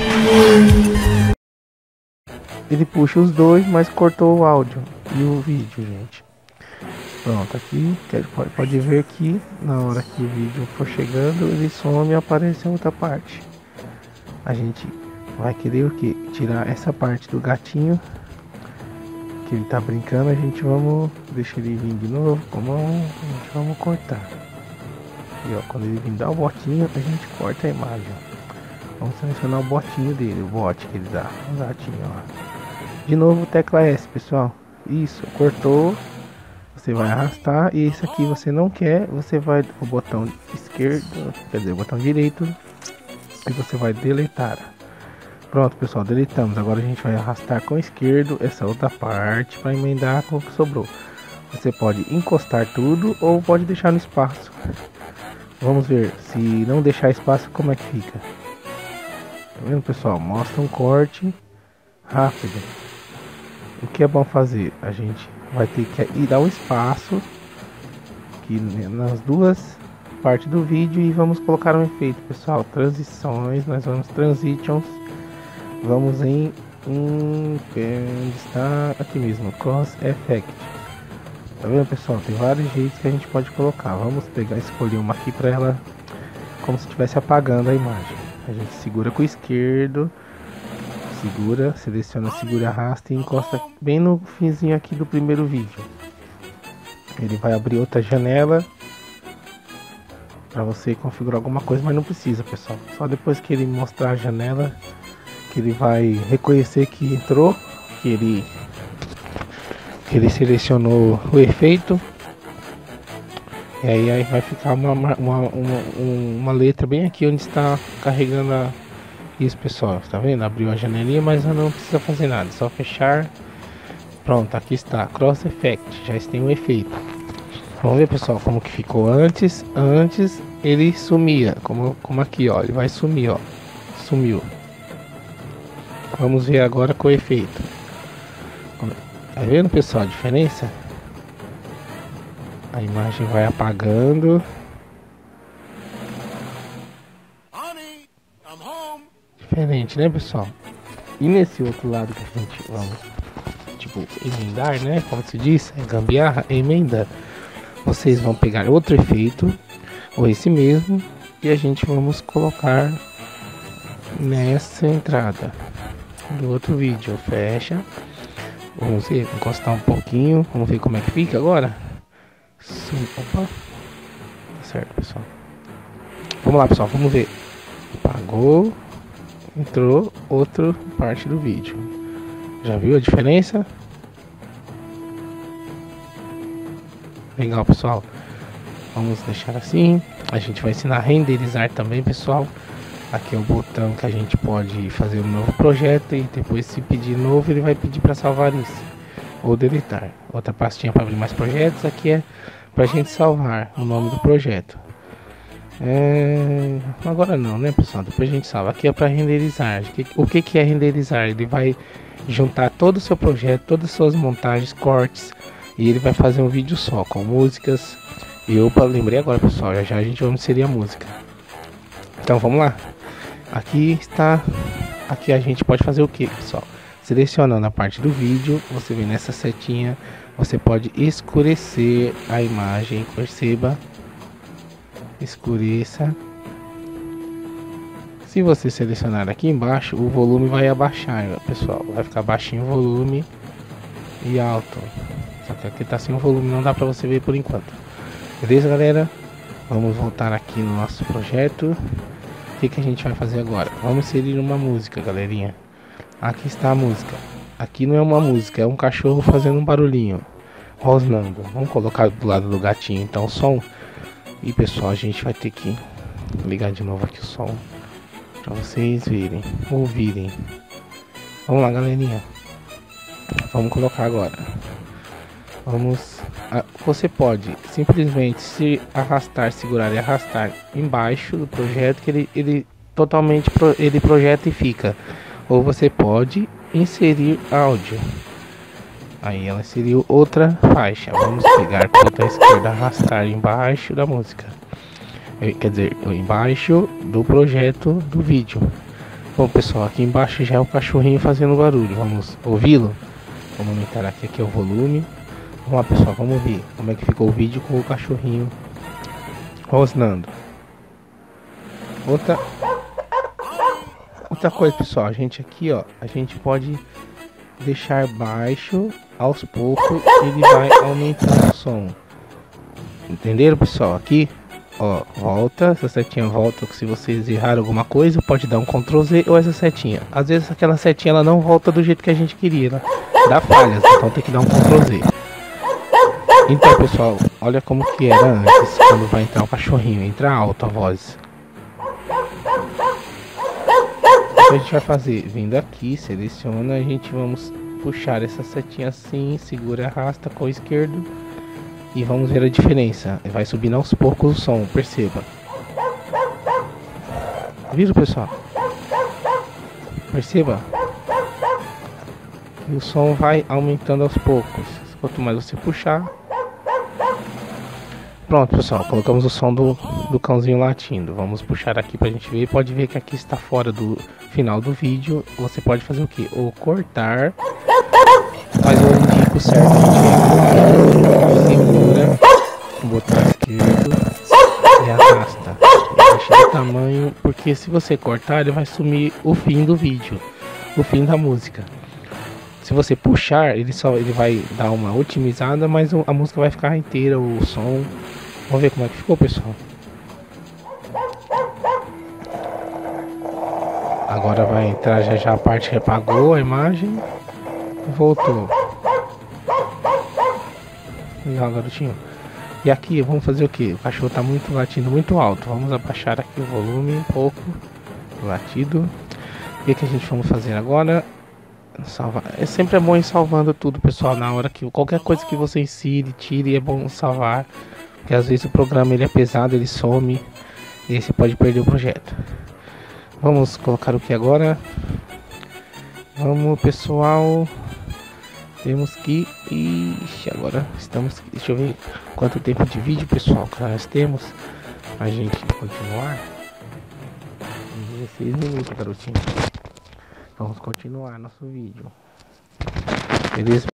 Ele puxa os dois, mas cortou o áudio e o vídeo, gente. Pronto, aqui pode ver que na hora que o vídeo for chegando, ele some e aparece a outra parte. A gente vai querer o que? Tirar essa parte do gatinho que ele tá brincando. A gente vamos deixar ele vir de novo com a mão. A gente vamos cortar. E ó, quando ele vir dar o botinho, a gente corta a imagem. Vamos selecionar o botinho dele, o bote que ele dá, o gatinho, ó. De novo, tecla S, pessoal. Isso, cortou. Você vai arrastar. E esse aqui você não quer. Você vai o botão esquerdo, quer dizer, o botão direito. E você vai deletar. Pronto, pessoal, deletamos. Agora a gente vai arrastar com o esquerdo essa outra parte para emendar com o que sobrou. Você pode encostar tudo ou pode deixar no espaço. Vamos ver se não deixar espaço como é que fica. Tá vendo, pessoal? Mostra um corte rápido. O que é bom fazer? A gente vai ter que ir dar um espaço aqui nas duas partes do vídeo e vamos colocar um efeito, pessoal. Transições, nós vamos transitions. Vamos em onde está aqui mesmo, cross effect. Tá vendo, pessoal? Tem vários jeitos que a gente pode colocar. Vamos pegar, escolher uma aqui para ela como se estivesse apagando a imagem. A gente segura com o esquerdo. Segura, seleciona, segura, arrasta e encosta bem no finzinho aqui do primeiro vídeo. Ele vai abrir outra janela para você configurar alguma coisa, mas não precisa, pessoal. Só depois que ele mostrar a janela que ele vai reconhecer que entrou, que ele selecionou o efeito. E aí vai ficar uma letra bem aqui onde está carregando isso, pessoal, tá vendo? Abriu a janelinha, mas não precisa fazer nada, só fechar. Pronto, aqui está, cross effect, já tem um efeito. Vamos ver, pessoal, como que ficou antes. Antes ele sumia, como aqui, ó, ele vai sumir, ó, sumiu. Vamos ver agora com o efeito. Tá vendo, pessoal, a diferença? A imagem vai apagando. Diferente, né, pessoal? E nesse outro lado que a gente vamos, tipo, emendar, né? Como se diz, é gambiarra, emenda. Vocês vão pegar outro efeito, ou esse mesmo, e a gente vamos colocar nessa entrada do outro vídeo. Fecha. Vamos ver, encostar um pouquinho. Vamos ver como é que fica agora. Sim, opa. Tá certo, pessoal. Vamos lá, pessoal, vamos ver. Apagou. Entrou outra parte do vídeo. Já viu a diferença? Legal, pessoal. Vamos deixar assim. A gente vai ensinar a renderizar também, pessoal. Aqui é o botão que a gente pode fazer um novo projeto. E depois, se pedir novo, ele vai pedir para salvar isso ou deletar. Outra pastinha para abrir mais projetos. Aqui é para a gente salvar o nome do projeto. Agora não, né, pessoal? Depois a gente salva. Aqui é para renderizar. O que é renderizar? Ele vai juntar todo o seu projeto, todas as suas montagens, cortes, e ele vai fazer um vídeo só com músicas. E eu lembrei agora, pessoal, já a gente vai inserir a música. Então vamos lá. Aqui está. Aqui a gente pode fazer o que, pessoal? Selecionando a parte do vídeo, você vem nessa setinha, você pode escurecer a imagem, perceba. Escureça. Se você selecionar aqui embaixo, o volume vai abaixar, pessoal. Vai ficar baixinho o volume e alto. Só que aqui tá sem o volume, não dá pra você ver por enquanto. Beleza, galera? Vamos voltar aqui no nosso projeto. O que a gente vai fazer agora? Vamos inserir uma música, galerinha. Aqui está a música. Aqui não é uma música, é um cachorro fazendo um barulhinho, rosnando. Vamos colocar do lado do gatinho, então, o som. E, pessoal, a gente vai ter que ligar de novo aqui o som para vocês verem, ouvirem. Vamos lá, galerinha. Vamos colocar agora. Você pode simplesmente se arrastar, segurar e arrastar embaixo do projeto que ele totalmente ele projeta e fica. Ou você pode inserir áudio. Aí ela inseriu outra faixa. Vamos pegar com a botão esquerdo, arrastar embaixo da música. Quer dizer, embaixo do projeto do vídeo. Bom, pessoal, aqui embaixo já é o cachorrinho fazendo barulho. Vamos ouvi-lo? Vamos aumentar aqui é o volume. Vamos lá, pessoal, vamos ver como é que ficou o vídeo com o cachorrinho rosnando. Outra coisa, pessoal, a gente aqui, ó, a gente pode deixar baixo, aos poucos ele vai aumentando o som. Entenderam, pessoal? Aqui, ó, volta, essa setinha volta. Se vocês erraram alguma coisa, pode dar um Ctrl Z ou essa setinha. Às vezes aquela setinha ela não volta do jeito que a gente queria, né? Dá falhas, então tem que dar um Ctrl Z. Então, pessoal, olha como que era antes, quando vai entrar o cachorrinho, entra alto a voz. O que a gente vai fazer? Vindo aqui, seleciona, a gente vamos puxar essa setinha assim, segura, arrasta com o esquerdo e vamos ver a diferença. Vai subindo aos poucos o som, perceba. Viram, pessoal? Perceba? E o som vai aumentando aos poucos. Quanto mais você puxar. Pronto, pessoal, colocamos o som do cãozinho latindo. Vamos puxar aqui pra gente ver. Pode ver que aqui está fora do final do vídeo. Você pode fazer o que? Ou cortar. Mas eu indico certo. Segura o botão esquerdo e arrasta. Deixa o tamanho, porque se você cortar, ele vai sumir o fim do vídeo, o fim da música. Se você puxar, ele vai dar uma otimizada, mas a música vai ficar inteira, o som. Vamos ver como é que ficou, pessoal. Agora vai entrar já a parte que apagou a imagem. Voltou. Legal, garotinho. E aqui, vamos fazer o que? O cachorro tá latindo muito alto. Vamos abaixar aqui o volume um pouco. Latido. E o que a gente vamos fazer agora? Salvar. Sempre é bom ir salvando tudo, pessoal. Na hora que qualquer coisa que você insire, tire, é bom salvar. Porque às vezes o programa ele é pesado, ele some. E aí você pode perder o projeto. Vamos colocar o que agora? Vamos, pessoal. Temos que... Ixi, agora estamos... Deixa eu ver quanto tempo de vídeo, pessoal, que nós temos. A gente continuar. 16 minutos, garotinho. Vamos continuar nosso vídeo. Beleza?